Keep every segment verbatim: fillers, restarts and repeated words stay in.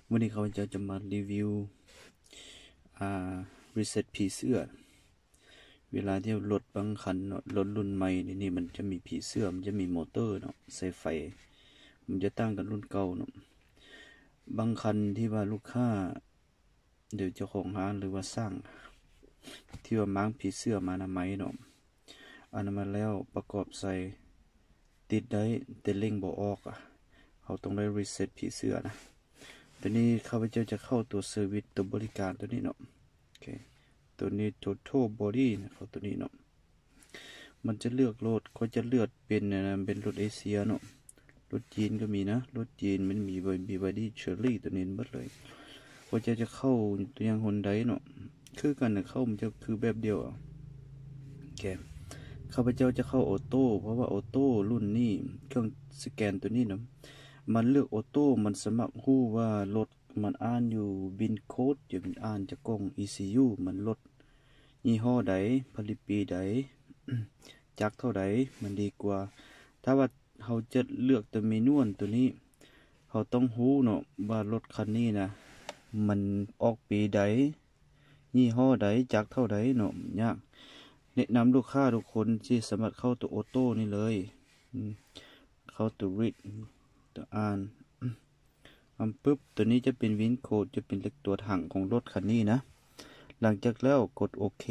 วันนี้เขาจะจะมารีวิวอ่ารีเซ็ตผีเสื้อเวลาที่รถบางคันเนาะรถรุ่นใหม่นี่มันจะมีผีเสื้อมันจะมีมอเตอร์เนาะใส่ไฟมันจะตั้งกับรุ่นเก่าเนาะบางคันที่ว่าลูกค้าเดี๋ยวเจ้าของร้านหรือว่าสร้างที่ว่าม้างผีเสื้อมาหน้าไม้เนาะอันนั้นมาแล้วประกอบใส่ติดได้แต่เล่งบ่ออกอ่ะเขาต้องได้รีเซ็ตผีเสื้อนะตัวนี้ข้าพเจ้าจะเข้าตัวเซอร์วิสตัวบริการตัวนี้เนาะโอเคตัวนี้ total body นะเขาตัวนี้เนาะมันจะเลือกรถเขาจะเลือกเป็นนะเป็นรถเอเชียเนาะรถจีนก็มีนะรถจีนมันมีบมีบอดี้เชอร์รี่ตัวนี้หมดเลยเขาจะจะเข้าตัวอย่างฮอนไดเนาะคือกันนะเข้ามันจะคือแบบเดียวอ่ะโอเคข้าพเจ้าจะเข้าออโต้เพราะว่าออโต้รุ่นนี้เครื่องสแกนตัวนี้เนาะมันเลือกออโต้มันสมัครรู้ว่ารถมันอ่านอยู่บินโค้ดอยู่มันอ่านจากกล้อง อี ซี ยู มันรถยี่ห้อใดผลิตปีใด จักเท่าใดมันดีกว่าถ้าว่าเขาจะเลือกตัวเมนูตัวนี้เขาต้องรู้เนาะว่ารถคันนี้นะมันออกปีใดยี่ห้อใดจักเท่าใดเนาะยากแนะนำลูกค้าทุกคนที่สามารถเข้าตัวออโต้นี่เลยเข้าตัวรีดตัวอ่านทำปุ๊บตัวนี้จะเป็นวินโค้ดจะเป็นเลขตัวถังของรถคันนี้นะหลังจากแล้วกดโอเค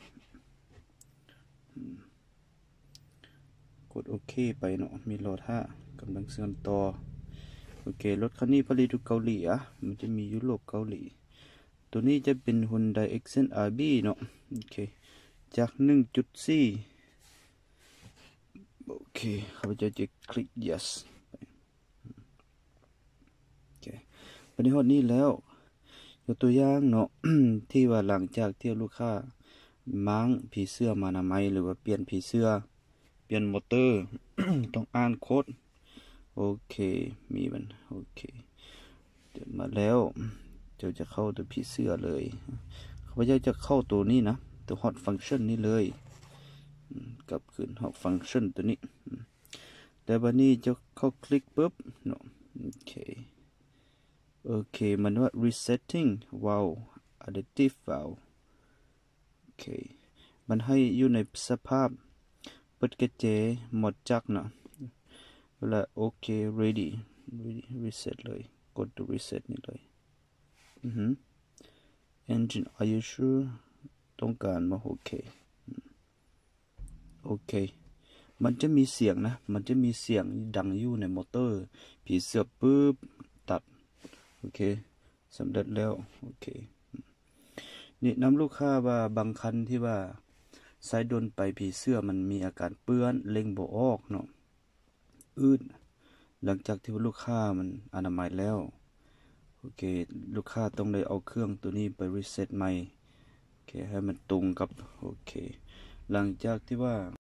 กดโอเคไปเนาะมีรอท่ากำลังเชื่อมต่อโอเครถคันนี้ผลิตอยู่เกาหลีอ่ะมันจะมียุโรปเกาหลีตัวนี้จะเป็น Hyundai Accent อาร์ บี เนาะโอเคจาก หนึ่งจุดสี่ โอเคข้าพเจ้าจะคลิก yes โอเควันนี้ฮอดนี้แล้วยกตัวอย่างเนาะ ที่ว่าหลังจากที่ลูกค้าม้างผีเสื้อมาหน้าไม้หรือว่าเปลี่ยนผีเสื้อเปลี่ยนมอเตอร์ ต้องอ่านโค้ดโอเคมีมันโอเคเดี๋ยวมาแล้วเดี๋ยวจะเข้าตัวผีเสื้อเลยข้าพเจ้าจะเข้าตัวนี้นะตัว hot function นี้เลยกลับคืน hot function ตัวนี้แต่วันนี้จะเข้าคลิกปุ๊บเนาะโอเคโอเคมันว่า resetting wow additive wow โอเคมันให้อยู่ในสภาพเปิดกระเจหมดจักเนาะเวลาโอเค ready ready reset เลยกดตัว reset นี่เลยอือหือ engine are you sure ต้องการมาโอเคโอเคมันจะมีเสียงนะมันจะมีเสียงดังอยู่ในมอเตอร์ผีเสื้อปุ๊บตัดโอเคสำเร็จแล้วโอเคนี่นำลูกค้าว่าบางคันที่ว่าสายดนไปผีเสื้อมันมีอาการเปื้อนเล็งบ่ออกเนาะอืดหลังจากที่ลูกค้ามันอนามัยแล้วโอเคลูกค้าต้องได้เอาเครื่องตัวนี้ไปรีเซ็ตใหม่โอเคให้มันตรงกับโอเคหลังจากที่ว่า